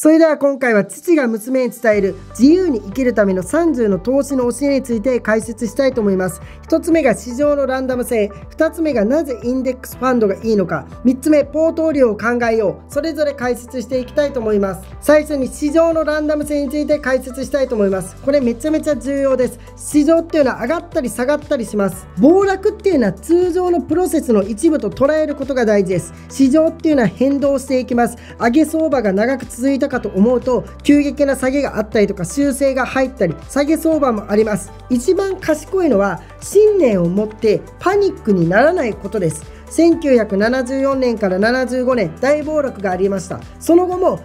それでは今回は父が娘に伝える自由に生きるための30の投資の教えについて解説したいと思います。1つ目が市場のランダム性、2つ目がなぜインデックスファンドがいいのか、3つ目ポートフォリオを考えよう。それぞれ解説していきたいと思います。最初に市場のランダム性について解説したいと思います。これめちゃめちゃ重要です。市場っていうのは上がったり下がったりします。暴落っていうのは通常のプロセスの一部と捉えることが大事です。市場っていうのは変動していきます。上げ相場が長く続いたかと思うと急激な下げがあったりとか修正が入ったり下げ相場もあります。一番賢いのは信念を持ってパニックにならないことです。1974年から75年大暴落がありました。その後も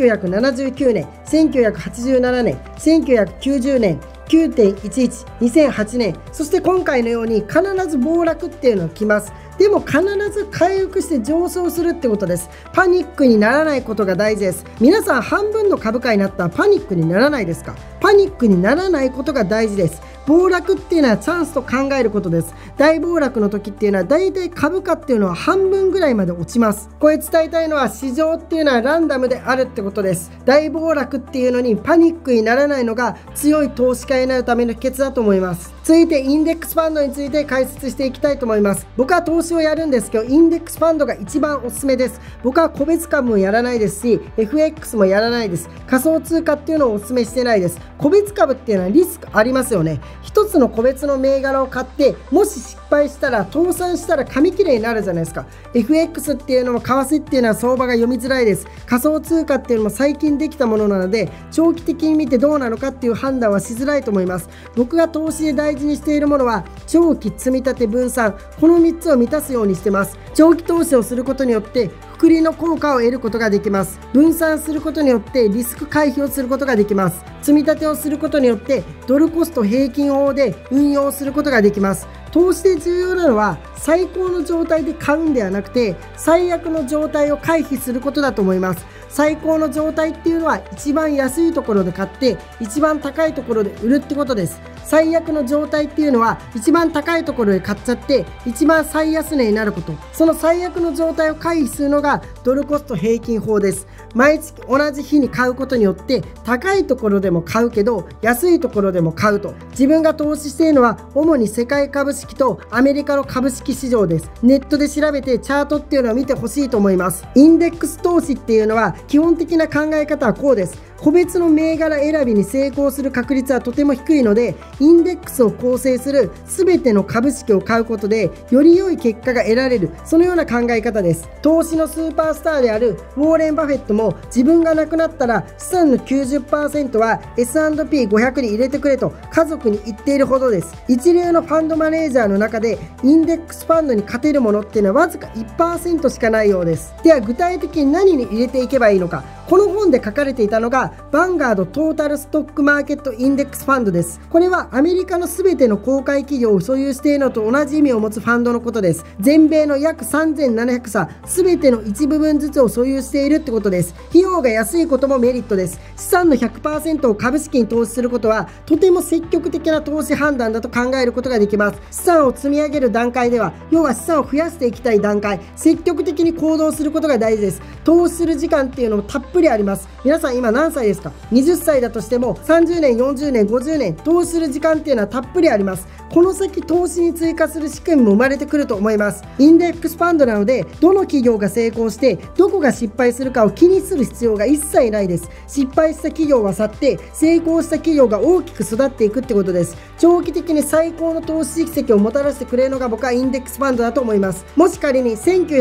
1979年、1987年、1990年、9.11、2008年、そして今回のように必ず暴落っていうのが来ます。でも必ず回復して上昇するってことです。パニックにならないことが大事です。皆さん半分の株価になったらパニックにならないですか？パニックにならないことが大事です。暴落っていうのはチャンスと考えることです。大暴落の時っていうのはだいたい株価っていうのは半分ぐらいまで落ちます。これ伝えたいのは市場っていうのはランダムであるってことです。大暴落っていうのにパニックにならないのが強い投資家になるための秘訣だと思います。続いてインデックスファンドについて解説していきたいと思います。僕は投資をやるんですけどインデックスファンドが一番おすすめです。僕は個別株もやらないですし FX もやらないです。仮想通貨っていうのをおすすめしてないです。個別株っていうのはリスクありますよね。一つの個別の銘柄を買ってもし失敗したら倒産したら紙切れになるじゃないですか。 FX っていうのも為替っていうのは相場が読みづらいです。仮想通貨っていうのも最近できたものなので長期的に見てどうなのかっていう判断はしづらいと思います。僕が投資で大事にしているものは長期積み立て分散、この3つを満たすようにしてます。長期投資をすることによって複利の効果を得ることができます。分散することによってリスク回避をすることができます。積み立てをすることによってドルコスト平均法で運用することができます。投資で重要なのは最高の状態で買うんではなくて最悪の状態を回避することだと思います。最高の状態っていうのは一番安いところで買って一番高いところで売るってことです。最悪の状態っていうのは一番高いところで買っちゃって一番最安値になること。その最悪の状態を回避するのがドルコスト平均法です。毎月同じ日に買うことによって高いところでも買うけど安いところでも買うと。自分が投資しているのは主に世界株式とアメリカの株式市場です。ネットで調べてチャートっていうのを見てほしいと思います。インデックス投資っていうのは基本的な考え方はこうです。個別の銘柄選びに成功する確率はとても低いのでインデックスを構成する全ての株式を買うことでより良い結果が得られる、そのような考え方です。投資のスーパースターであるウォーレン・バフェットも自分が亡くなったら資産の 90% は S&P500 に入れてくれと家族に言っているほどです。一流のファンドマネージャーの中でインデックスファンドに勝てるものっていうのはわずか 1% しかないようです。では具体的に何に入れていけばいいのか。この本で書かれていたのがヴァンガードトータルストックマーケットインデックスファンドです。これはアメリカの全ての公開企業を所有しているのと同じ意味を持つファンドのことです。全米の約3700社全ての一部分ずつを所有しているってことです。費用が安いこともメリットです。資産の 100% を株式に投資することはとても積極的な投資判断だと考えることができます。資産を積み上げる段階では要は資産を増やしていきたい段階、積極的に行動することが大事です。投資する時間っていうのもたっぷりあります。皆さん今何歳ですか？20歳だとしても30年、40年、50年投資する時間っていうのはたっぷりあります。この先投資に追加する仕組みも生まれてくると思います。インデックスファンドなのでどの企業が成功してどこが失敗するかを気にする必要が一切ないです。失敗した企業は去って成功した企業が大きく育っていくってことです。長期的に最高の投資実績をもたらしてくれるのが僕はインデックスファンドだと思います。もし仮に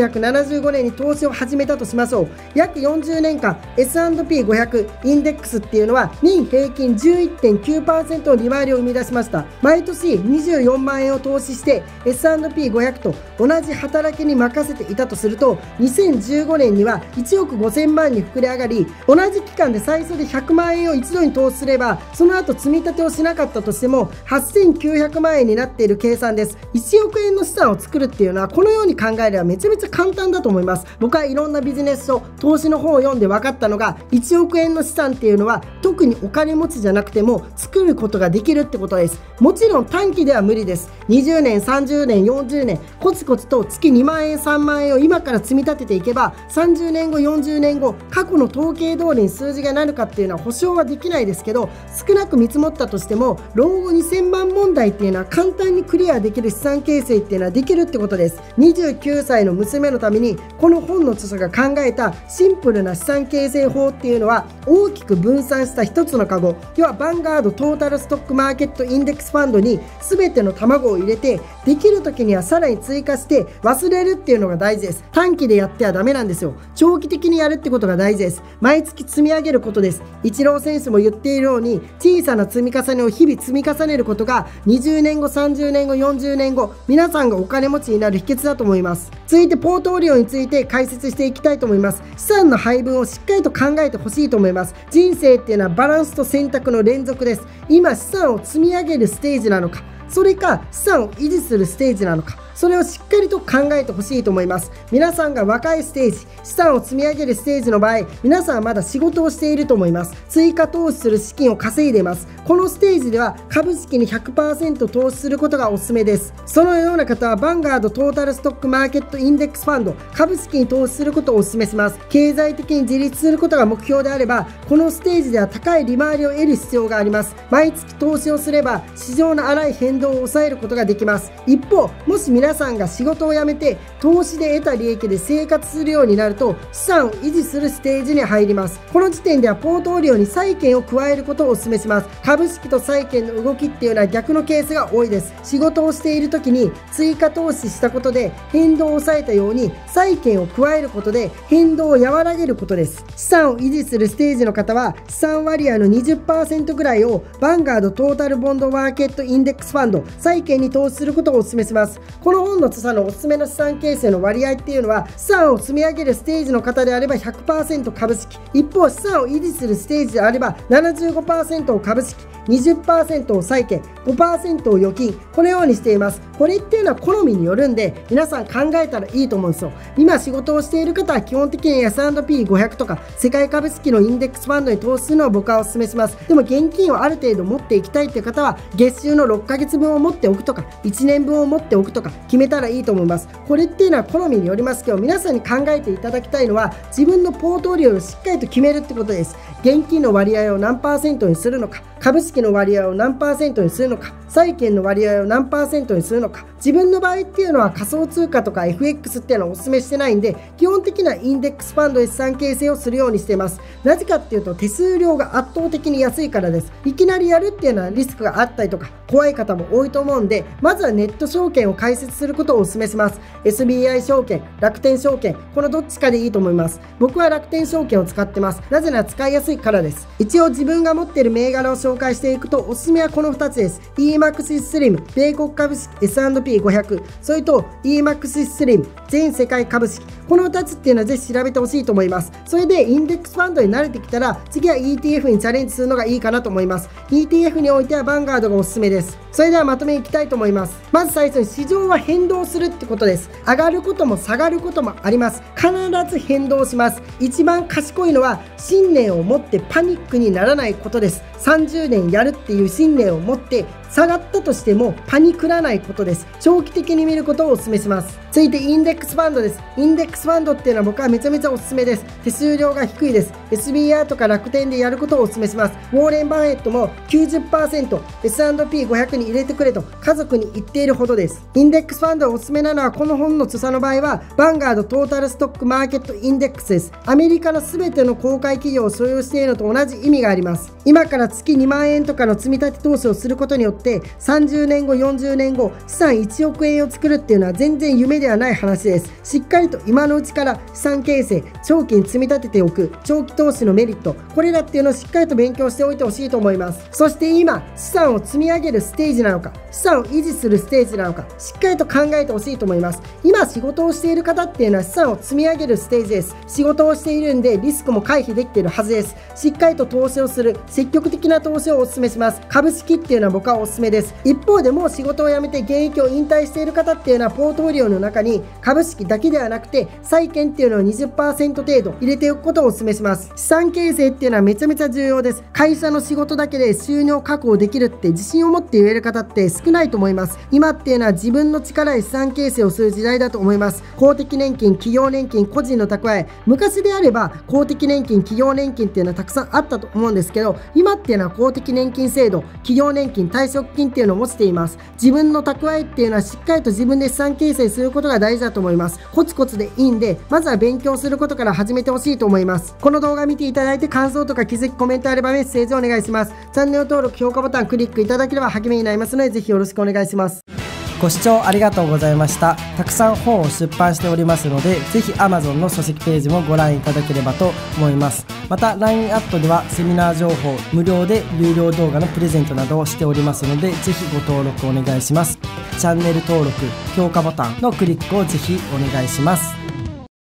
1975年に投資を始めたとしましょう。約40年間 S&P500 インデックスっていうのは年平均 11.9% の利回りを生み出しました。毎年24万円を投資して S&P500 と同じ働きに任せていたとすると2015年には1億5000万に膨れ上がり、同じ期間で最初で100万円を一度に投資すればその後積み立てをしなかったとしても8900万円になっている計算です。1億円の資産を作るっていうのはこのように考えればめちゃめちゃ簡単だと思います。僕はいろんなビジネス書、投資の本を読んで分かったのが1億円の資産っていうのは特にお金持ちじゃなくても作ることができるってことです。もちろん短期ででは無理です。20年、30年、40年、コツコツと月2万円、3万円を今から積み立てていけば、30年後、40年後、過去の統計通りに数字がなるかっていうのは保証はできないですけど、少なく見積もったとしても、老後2000万問題っていうのは簡単にクリアできる資産形成っていうのはできるってことです。29歳の娘のために、この本の著者が考えたシンプルな資産形成法っていうのは、大きく分散した一つのカゴ、要はバンガードトータルストックマーケットインデックスファンドに全ての卵を入れて、できる時にはさらに追加して忘れるっていうのが大事です。短期でやってはダメなんですよ。長期的にやるってことが大事です。毎月積み上げることです。イチロー選手も言っているように、小さな積み重ねを日々積み重ねることが20年後、30年後、40年後、皆さんがお金持ちになる秘訣だと思います。続いてポートフォリオについて解説していきたいと思います。資産の配分をしっかりと考えてほしいと思います。人生っていうのはバランスと選択の連続です。今資産を積み上げるステージなのか、それか資産を維持するステージなのか、それをしっかりと考えてほしいと思います。皆さんが若いステージ、資産を積み上げるステージの場合、皆さんはまだ仕事をしていると思います。追加投資する資金を稼いでいます。このステージでは株式に 100% 投資することがおすすめです。そのような方はバンガードトータルストックマーケットインデックスファンド、株式に投資することをお勧めします。経済的に自立することが目標であれば、このステージでは高い利回りを得る必要があります。毎月投資をすれば市場の荒い変動を抑えることができます。一方、もし皆さんが仕事を辞めて投資で得た利益で生活するようになると、資産を維持するステージに入ります。この時点ではポートフォリオに債券を加えることをお勧めします。株式と債券の動きっていうのは逆のケースが多いです。仕事をしている時に追加投資したことで変動を抑えたように、債券を加えることで変動を和らげることです。資産を維持するステージの方は資産割合の 20% ぐらいをバンガードトータルボンドマーケットインデックスファンド、債券に投資することをお勧めします。この本の著者のおすすめの資産形成の割合っていうのは、資産を積み上げるステージの方であれば 100% 株式、一方資産を維持するステージであれば 75% を株式、20% を債券、5% を預金、このようにしています。これっていうのは好みによるんで、皆さん考えたらいいと思うんですよ。今仕事をしている方は基本的に S&P500 とか世界株式のインデックスファンドに投資するのを僕はお勧めします。でも現金をある程度持っていきたいという方は、月収の6ヶ月分を持っておくとか1年分を持っておくとか決めたらいいと思います。これっていうのは好みによりますけど、皆さんに考えていただきたいのは、自分のポートフォリオをしっかりと決めるってことです。現金の割合を何%にするのか、株式の割合を何%にするのか、債券の割合を何%にするのか。自分の場合っていうのは仮想通貨とか FX っていうのはお勧めしてないんで、基本的なインデックスファンドで資産形成をするようにしています。なぜかっていうと、手数料が圧倒的に安いからです。いきなりやるっていうのはリスクがあったりとか怖い方も多いと思うんで、まずはネット証券を開設することをお勧めします。 SBI 証券、楽天証券、このどっちかでいいと思います。僕は楽天証券を使ってます。なぜなら使いやすいからです。一応自分が持っている銘柄を紹介していくと、おすすめはこの2つです。 EMAXIS SLIM 米国株式 S&P500、 それと EMAXIS SLIM 全世界株式、この2つっていうのはぜひ調べてほしいと思います。それでインデックスファンドに慣れてきたら、次は ETF にチャレンジするのがいいかなと思います。 ETF においてはバンガードがおすすめです。それではまとめいきたいと思います。まず最初に、市場は変動するってことです。上がることも下がることもあります。必ず変動します。一番賢いのは信念を持ってパニックにならないことです。30年やるっていう信念を持って下がったとしてもパニクらないことです。長期的に見ることをお勧めします。続いてインデックスファンドです。インデックスファンドっていうのは僕はめちゃめちゃおすすめです。手数料が低いです。 SBI とか楽天でやることをお勧めします。ウォーレン・バフェットも 90% S&P500 に入れてくれと家族に言っているほどです。インデックスファンドがおすすめなのは、この本の著者の場合はバンガードトータルストックマーケットインデックスです。アメリカの全ての公開企業を所有しているのと同じ意味があります。今から月2万円とかの積み立て投資をすることによって30年後40年後資産1億円を作るっていうのは全然夢ではない話です。しっかりと今のうちから資産形成、長期に積み立てておく長期投資のメリット、これらっていうのをしっかりと勉強しておいてほしいと思います。そして今資産を積み上げるステージなのか、資産を維持するステージなのか、しっかりと考えてほしいと思います。今仕事をしている方っていうのは資産を積み上げるステージです。仕事をしているんでリスクも回避できているはずです。しっかりと投資をする積極的な投資をお勧めします。株式っていうのは僕はお勧すすめです。一方でもう仕事を辞めて現役を引退している方っていうのはポートフォリオの中に株式だけではなくて債券っていうのを 20% 程度入れておくことをお勧めします。資産形成っていうのはめちゃめちゃ重要です。会社の仕事だけで収入を確保できるって自信を持って言える方って少ないと思います。今っていうのは自分の力で資産形成をする時代だと思います。公的年金、企業年金、個人の蓄え、昔であれば公的年金、企業年金っていうのはたくさんあったと思うんですけど、今っていうのは公的年金制度、企業年金、退職金っていうのを持っています。自分の蓄えっていうのはしっかりと自分で資産形成することが大事だと思います。コツコツでいいんで、まずは勉強することから始めてほしいと思います。この動画見ていただいて感想とか気づき、コメントあればメッセージをお願いします。チャンネル登録、評価ボタンクリックいただければ励みになりますので、ぜひよろしくお願いします。ご視聴ありがとうございました。たくさん本を出版しておりますので、ぜひ Amazon の書籍ページもご覧いただければと思います。また LINE アットではセミナー情報、無料で有料動画のプレゼントなどをしておりますので、ぜひご登録お願いします。チャンネル登録、評価ボタンのクリックをぜひお願いします。